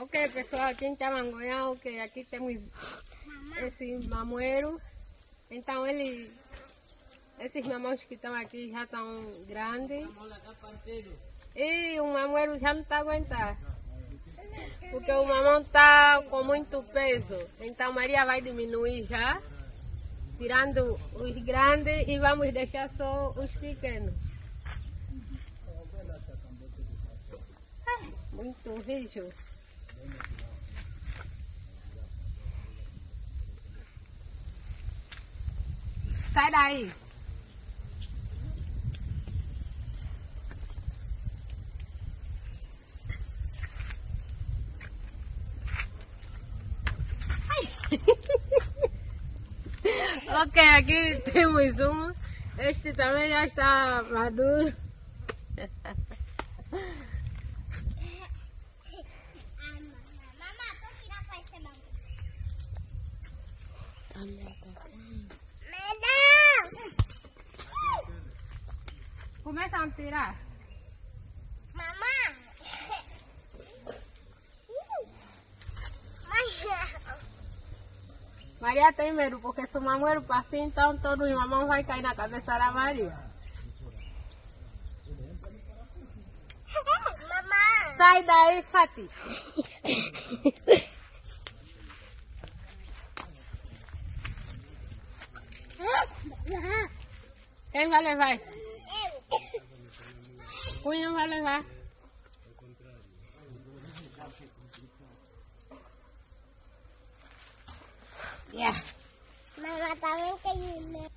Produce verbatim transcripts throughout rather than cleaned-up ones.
Ok, pessoal, aqui em Tamangonha, ok, aqui temos esse mamoeiro. Então ele, esses mamões que estão aqui já estão grandes. E o mamoeiro já não está aguentando. Porque o mamão está com muito peso. Então Maria vai diminuir já, tirando os grandes e vamos deixar só os pequenos. Muito rijo. Sai daí. Ok, aqui temos um. Este também já está maduro. Começa a tirar. Mamãe. Maria tem medo, porque se o mamoeiro partir, então todo o mamão vai cair na cabeça da Maria. Mamãe. Sai daí, Fati. Quem vai levar isso? Cunha não vai levar. Yeah. Mamãe também quer.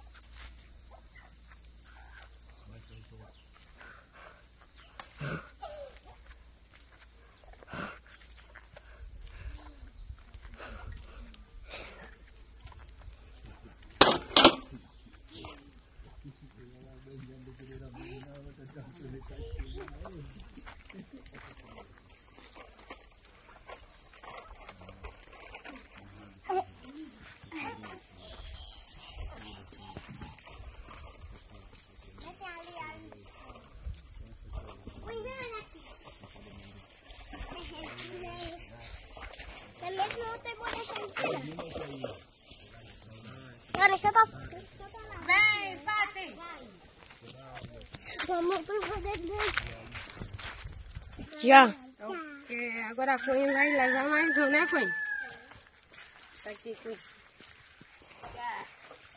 Vem, Fati. Vamos fazer. Já. Ok, agora a Cunha vai levar mais um, né, Cunha? Tá aqui, Cunha. Já.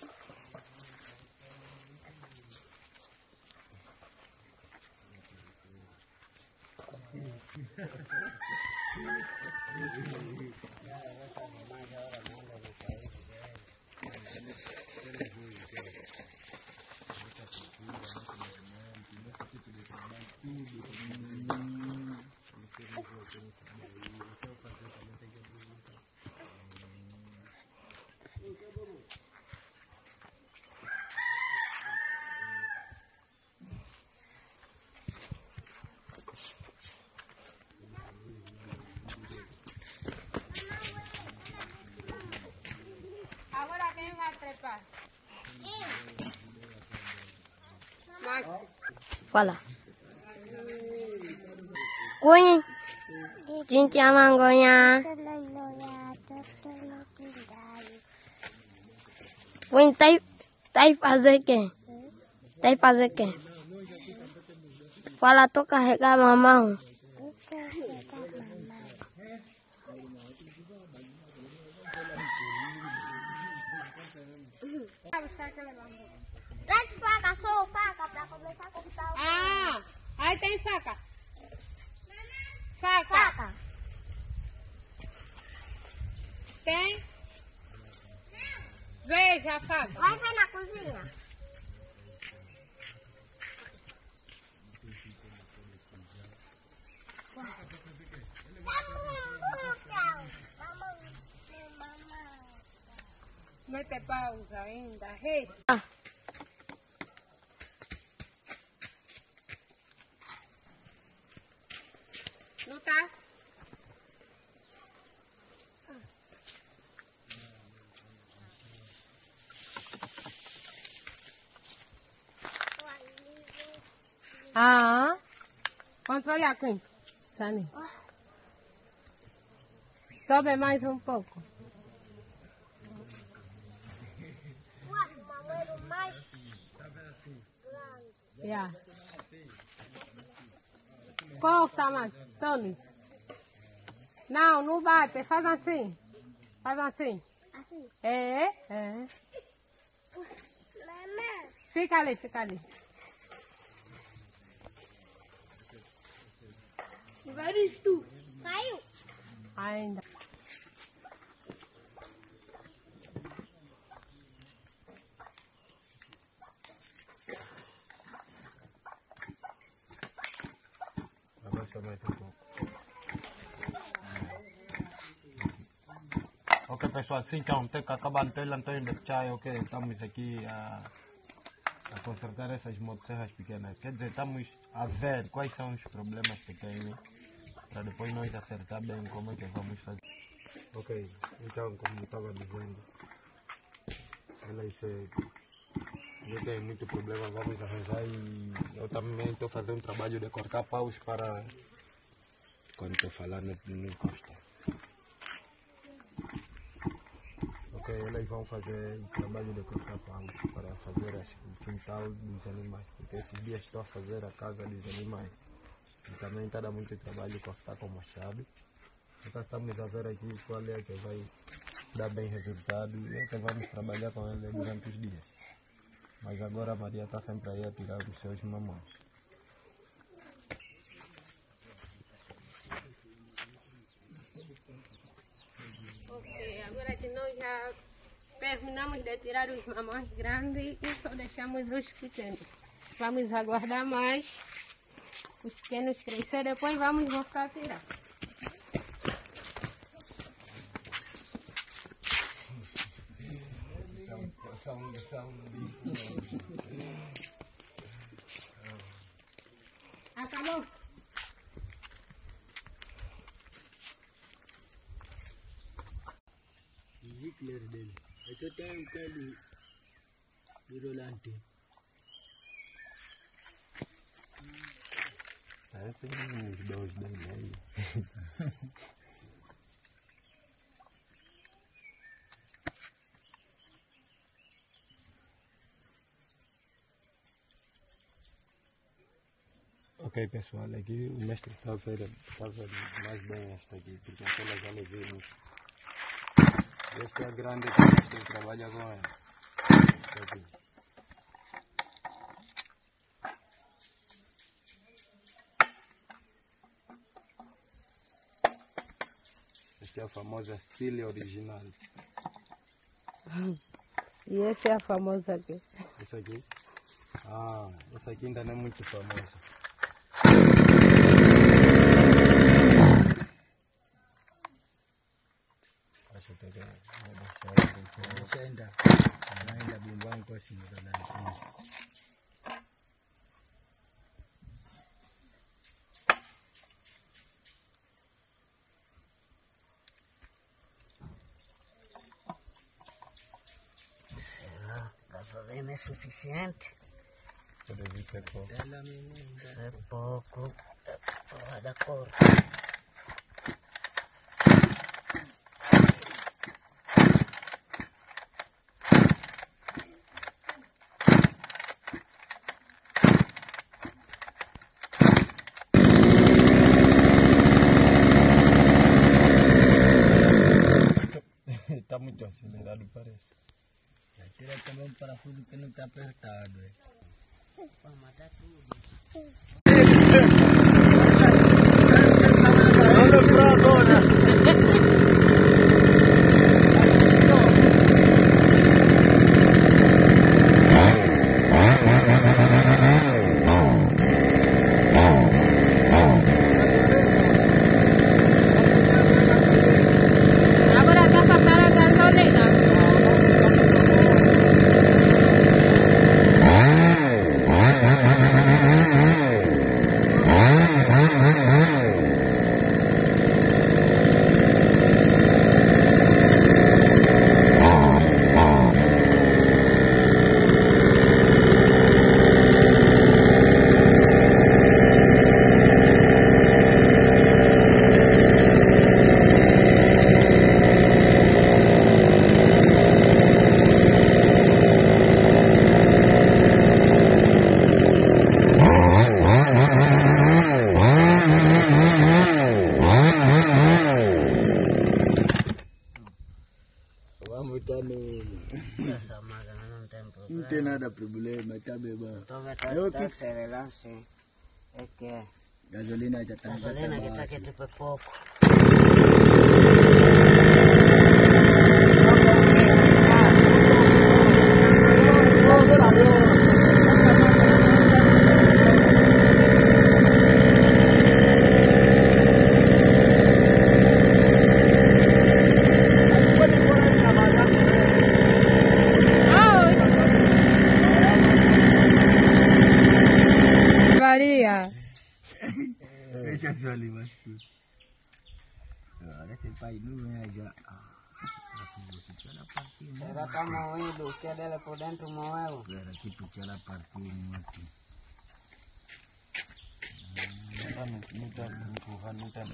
Agora quem vai trepar? Max. Fala. Cunha. Gente Tamangonha. Cunha, tá aí, tá aí fazer quê? Tá aí fazer quê? Fala, tô carregar mamão. Traz faca, sou faca pra começar a cortar o. Ah, aí tem faca. Faca. Faca. Tem? Veja a faca. Vai ver na cozinha. Mete pausa ainda. Hey. Ah. Não tá? Ah. Controle a quem? Sani. Sobe mais um pouco. Mamoeiro mais Yeah. Corta mais, Tony. Não, não bate, faz assim. Faz assim. assim. É, é. Mamãe. Fica ali, fica ali. Evaristo. Caiu. Ainda. Abaixa mais um pouco. Ok, pessoal, assim então, tem que acabar no teu Antônio de Chai, ok? Estamos aqui a, a consertar essas motosserras pequenas. Quer dizer, estamos a ver quais são os problemas que tem, para depois nós acertar bem como é que vamos fazer. Ok, então, como eu estava dizendo, elas eh, não tem muito problema, vamos arranjar e eu também estou fazendo um trabalho de cortar paus para quando estou falando no encosta. Ok, elas vão fazer o trabalho de cortar paus para fazer o quintal dos animais, porque esses dias estou a fazer a casa dos animais e também está dando muito trabalho cortar com machado. Então estamos a ver aqui qual é que vai dar bem resultado e é que vamos trabalhar com ele durante os dias. Mas agora a Maria está sempre aí a tirar os seus mamões. Ok, agora que nós já terminamos de tirar os mamões grandes e só deixamos os pequenos. Vamos aguardar mais os pequenos crescer, depois vamos voltar a tirar. Acabou? O Hitler dele. Esse tem um pé de, de rolante. É, tem uns dois bem meio. Ok, pessoal, aqui o mestre está a ver, está a ver mais bem esta aqui, porque aquela já levei muito. Esta é a grande que o mestre trabalha com ela. Esta aqui. Esta é a famosa Stile original. E essa é a famosa aqui. Essa aqui? Ah, essa aqui ainda não é muito famosa. Acho que tem que ainda ainda bimbang ko si Será? Gasolina é suficiente? Deve ser pouco. Isso é pouco. É porra da cor. Está muito acelerado, parece. Tira também um parafuso que não está apertado. Para matar tudo. Agora vai passar a gasolina. Ah! tranquilo. Essa máquina não tem problema. Não tem nada problema, tá bebendo. Então vai estar Eu tá que- acelerando sim. É que é. Gasolina já tá Gasolina que tá aqui tipo é pouco. Varia. Deixa só ali, mas tudo. Olha, esse pai não é já. Será que tá moído? O que é dele por dentro moeu? Espera aqui porque ela partiu um aqui. Não, não tem empurrar, não tem.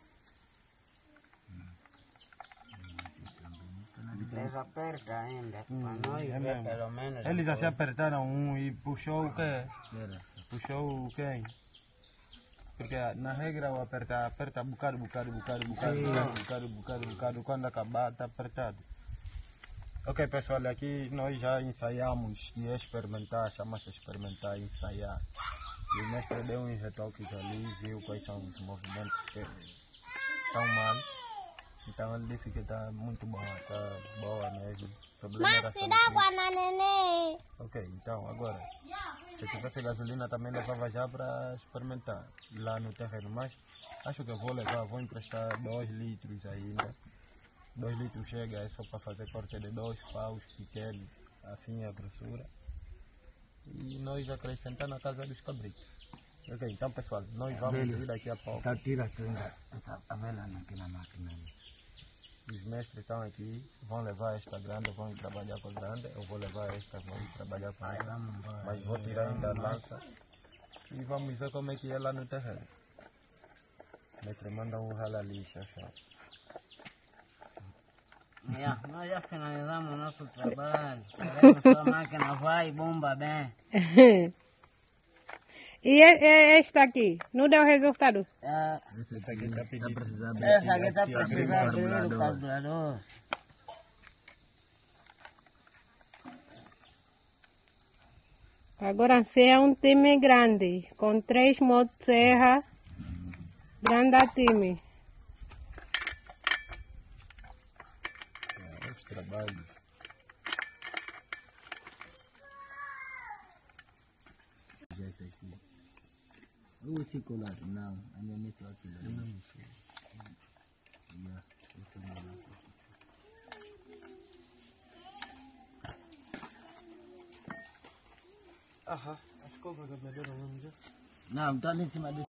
Eles apertam ainda. Hum, Para nós é ver mesmo. pelo menos. Eles já se apertaram um e puxou o quê? Espera. Puxou o quem? Porque na regra o apertar, aperta bocado, bocado, bocado, bocado, bocado, bocado, bocado, bocado, quando acabar está apertado. Ok pessoal, aqui nós já ensaiamos e experimentar, chama-se experimentar, ensaiar. E o mestre deu uns retoques ali, viu quais são os movimentos que estão mal. Então ele disse que está muito boa, está boa mesmo. O problema era só o na neném. Ok, então agora, se tivesse gasolina também levava já para experimentar lá no terreno, mas acho que eu vou levar, vou emprestar dois litros ainda. dois litros chega, é só para fazer corte de dois paus pequenos, assim a grossura. E nós acrescentar na casa dos cabritos. Ok, então pessoal, nós vamos ir daqui a pouco. Tá, tira essa, essa a vela naquela máquina ali. Os mestres estão aqui, vão levar esta grande, vão ir trabalhar com a grande, eu vou levar esta, vou ir trabalhar com esta, mas vou tirar ainda a lança e vamos ver como é que é lá no terreno. O mestre manda um rala ali, chachá. Yeah, nós já finalizamos o nosso trabalho. Queremos só a máquina vai e bomba bem. E e- e- esta aqui, não deu resultado? Ah, Essa Essa aqui está pedindo. precisando essa aqui está abrir precisando o abrir o carburador. carburador. Agora você é um time grande, com três motosserra, grande time. Os trabalhos. Esse aqui. O circular, não. A minha meta é aquilo ali. Yeah, esse é o meu laço. Aham, as cobras da madeira vamos ver. Não, tá ali em cima do